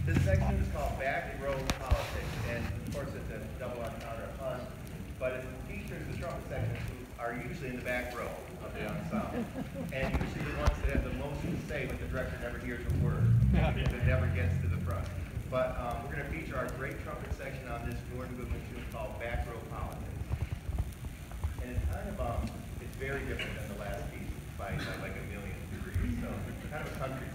This next tune is called Back Row Politics, and of course it's a double entendre pun, but it features the trumpet section who are usually in the back row of the ensemble, and usually the ones that have the most to say, but the director never hears a word. It never gets to the front. But we're going to feature our great trumpet section on this Gordon Goodwin tune called Back Row Politics. And it's kind of, it's very different than the last piece by like a million degrees, so it's kind of a country